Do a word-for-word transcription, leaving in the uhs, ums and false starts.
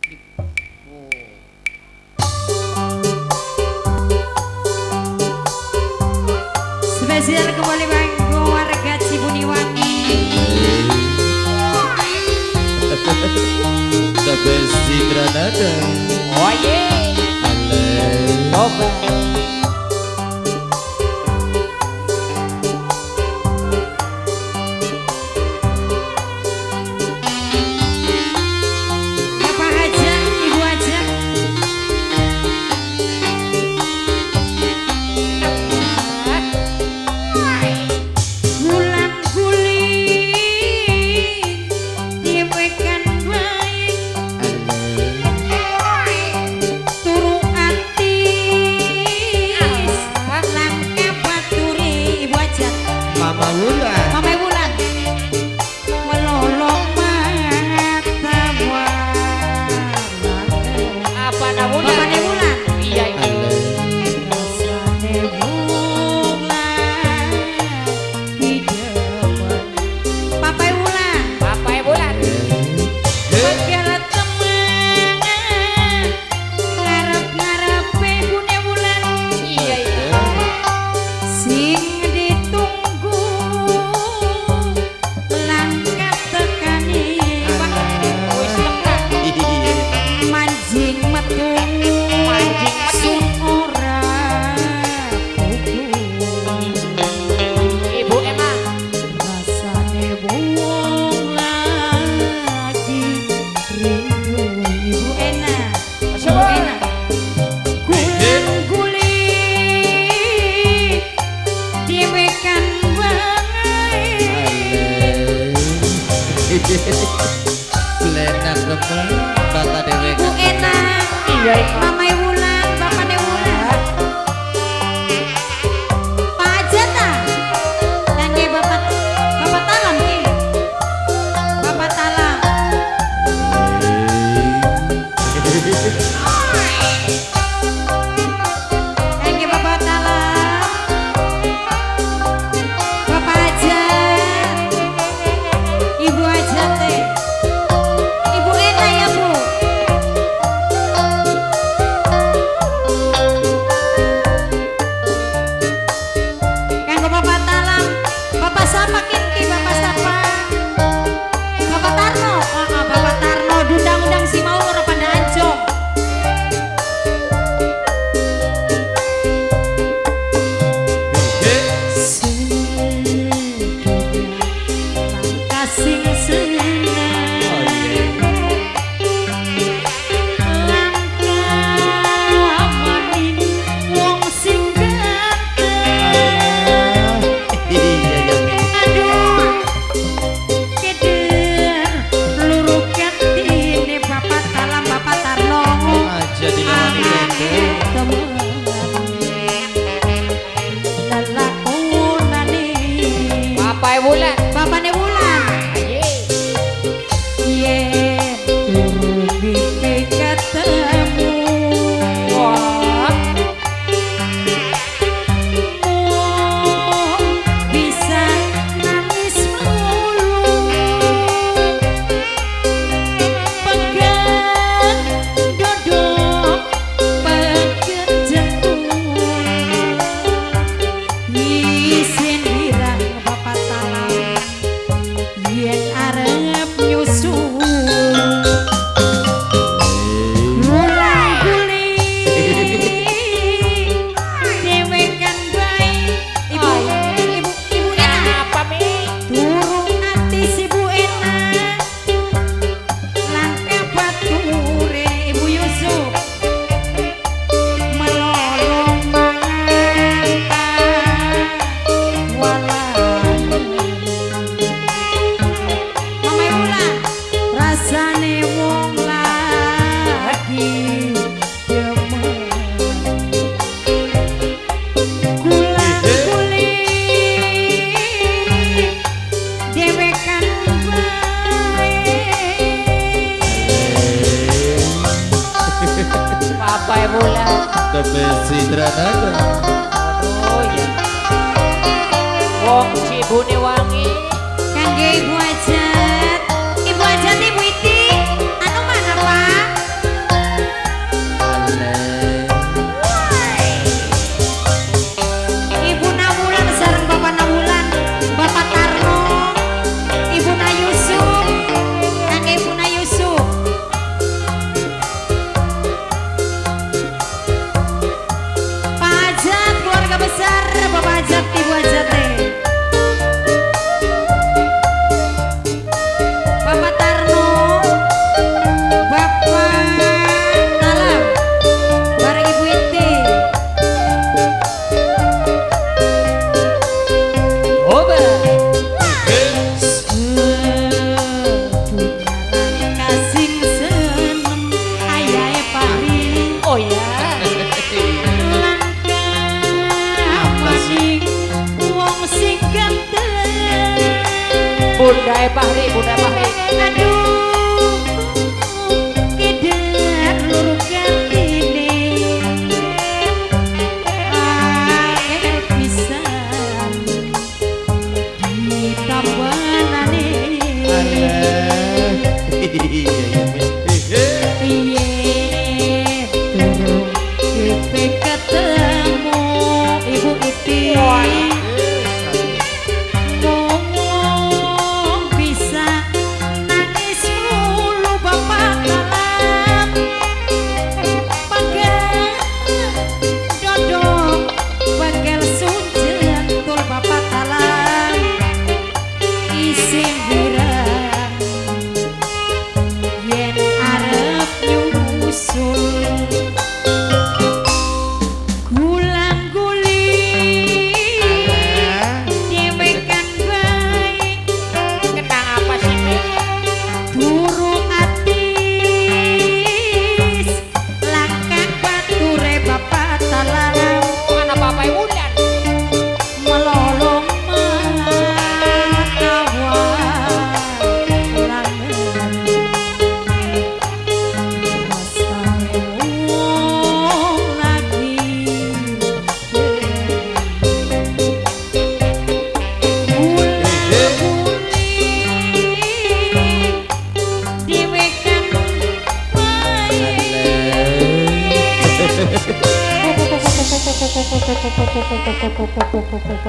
Spesial kembali bangku warga Cibuniwangi. The best di Granada. Oh yeah. Coba. Lenak kembali Bapak Dewi Bu enak. Iya, Mama Wulan, Bapak Wulan. Pak Ajata. Dan dia Bapak Bapak Talam nih. Bapak Talam. Dan dia Bapak Talam. Bapak Ajat. Ibu Ajat teh. Ibu enak ya Bu. Kanggo Bapak Talam, Bapak siapa kinki, Bapak siapa? Bapak Tarno, oh, oh, Bapak Tarno, dundang-undang si mau ora pada ancong. Kasing Wulan. Bapaknya Wulan. Iya, turun mimpi ketemu. Wah. Oh, bisa nangis mulu. Pegang dodok, pegang jengkol. Isin birang Bapak Talam. Yen arep nyusul Wulan guling dewekan bae ibu ibu ibu enak Apa mi? turun ati si Bu enak langkah bature Ibu Yusuf melolong mangan walah Mama Wulan, rasane wong lagi demen Gulang guling dewekan bae. Papa Wulan. The best di Granada. Oh iya. Wong Cibuniwangi. Kangge Ibu Ajat, Ibu Ajat Ibu Iti, anu mana Pak? Bunda Bahri, Bunda Bahri. Aduh, keder luru gantine ae pisan ditawanane. Piye durung kita ketemu Ibu Iti. Ngomong bisa nangis mulu Bapak Talam. Pagel dodong pagel sunjen tul Bapak Talam. Isin birang yen arep nyusul gulang-guling dhewekan baik Kenang apa sih, Mi? durung atis langkah bature Bapak Talam. Mana Bapak Bulan? Melolong matawan langen rasane wong lagi guling-guling diwekan baik.